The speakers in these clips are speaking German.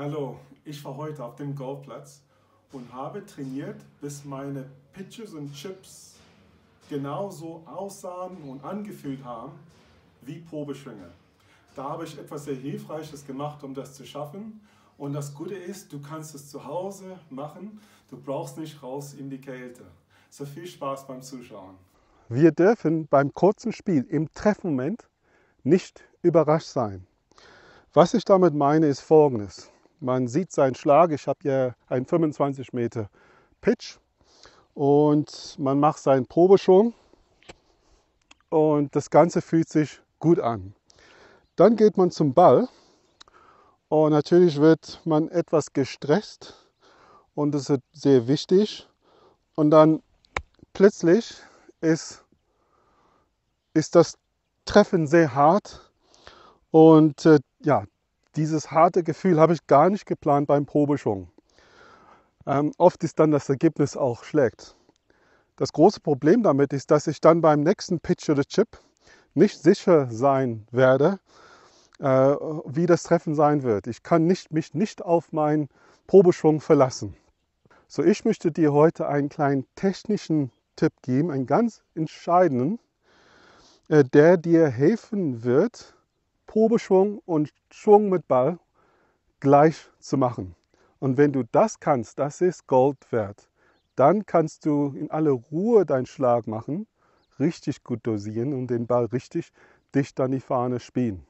Hallo, ich war heute auf dem Golfplatz und habe trainiert, bis meine Pitches und Chips genauso aussahen und angefühlt haben wie Probeschwinge. Da habe ich etwas sehr Hilfreiches gemacht, um das zu schaffen. Und das Gute ist, du kannst es zu Hause machen, du brauchst nicht raus in die Kälte. So viel Spaß beim Zuschauen. Wir dürfen beim kurzen Spiel im Treffmoment nicht überrascht sein. Was ich damit meine, ist Folgendes. Man sieht seinen Schlag, ich habe ja einen 25 Meter Pitch und man macht seinen Probeschwung und das Ganze fühlt sich gut an. Dann geht man zum Ball und natürlich wird man etwas gestresst und das ist sehr wichtig. Und dann plötzlich ist das Treffen sehr hart und ja, dieses harte Gefühl habe ich gar nicht geplant beim Probeschwung. Oft ist dann das Ergebnis auch schlecht. Das große Problem damit ist, dass ich dann beim nächsten Pitch oder Chip nicht sicher sein werde, wie das Treffen sein wird. Ich kann mich nicht auf meinen Probeschwung verlassen. So, ich möchte dir heute einen kleinen technischen Tipp geben, einen ganz entscheidenden, der dir helfen wird, Probeschwung und Schwung mit Ball gleich zu machen. Und wenn du das kannst, das ist Gold wert. Dann kannst du in aller Ruhe deinen Schlag machen, richtig gut dosieren und den Ball richtig dicht an die Fahne spielen.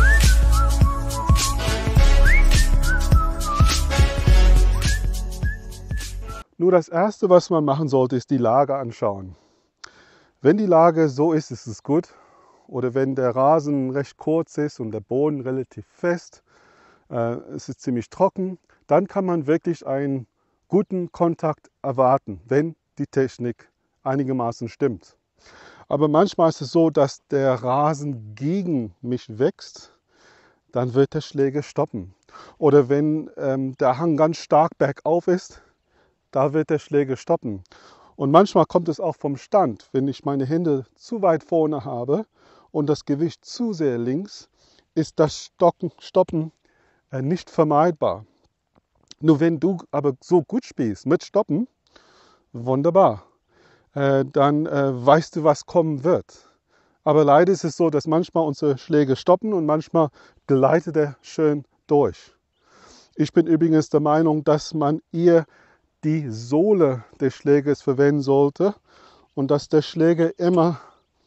Nur das Erste, was man machen sollte, ist die Lage anschauen. Wenn die Lage so ist, ist es gut. Oder wenn der Rasen recht kurz ist und der Boden relativ fest, es ist ziemlich trocken, dann kann man wirklich einen guten Kontakt erwarten, wenn die Technik einigermaßen stimmt. Aber manchmal ist es so, dass der Rasen gegen mich wächst, dann wird der Schläger stoppen. Oder wenn der Hang ganz stark bergauf ist, da wird der Schläger stoppen. Und manchmal kommt es auch vom Stand, wenn ich meine Hände zu weit vorne habe und das Gewicht zu sehr links, ist das Stoppen nicht vermeidbar. Nur wenn du aber so gut spielst mit Stoppen, wunderbar, dann weißt du, was kommen wird. Aber leider ist es so, dass manchmal unsere Schläge stoppen und manchmal gleitet er schön durch. Ich bin übrigens der Meinung, dass man eher die Sohle des Schlägers verwenden sollte und dass der Schläger immer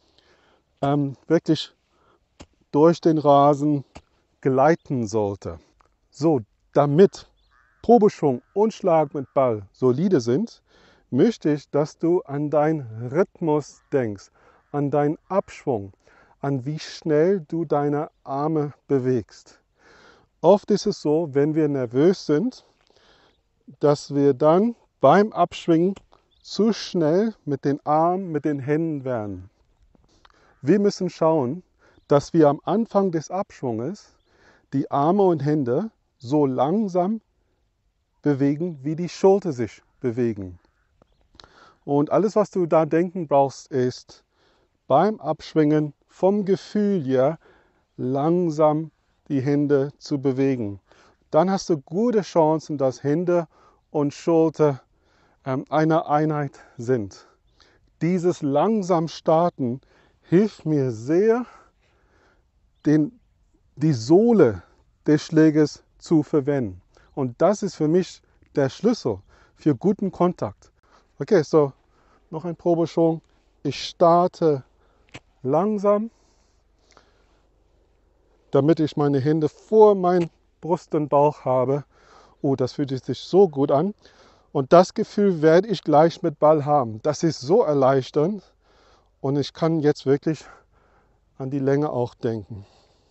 wirklich durch den Rasen gleiten sollte. So, damit Probeschwung und Schlag mit Ball solide sind, möchte ich, dass du an deinen Rhythmus denkst, an deinen Abschwung, an wie schnell du deine Arme bewegst. Oft ist es so, wenn wir nervös sind, dass wir dann beim Abschwingen zu schnell mit den Armen, mit den Händen werden. Wir müssen schauen, dass wir am Anfang des Abschwunges die Arme und Hände so langsam bewegen, wie die Schulter sich bewegen. Und alles, was du da denken brauchst, ist beim Abschwingen vom Gefühl her langsam die Hände zu bewegen. Dann hast du gute Chancen, dass Hände und Schulter eine Einheit sind. Dieses langsam Starten hilft mir sehr, die Sohle des Schlägers zu verwenden. Und das ist für mich der Schlüssel für guten Kontakt. Okay, so noch ein Probeschwung. Ich starte langsam, damit ich meine Hände vor meinem Brust und Bauch habe. Oh, das fühlt sich so gut an. Und das Gefühl werde ich gleich mit Ball haben. Das ist so erleichternd. Und ich kann jetzt wirklich an die Länge auch denken.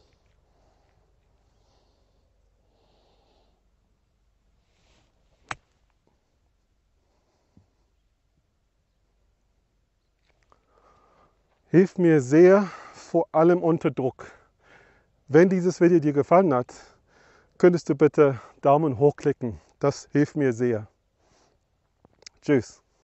Hilft mir sehr, vor allem unter Druck. Wenn dieses Video dir gefallen hat, könntest du bitte Daumen hoch klicken. Das hilft mir sehr. Tschüss.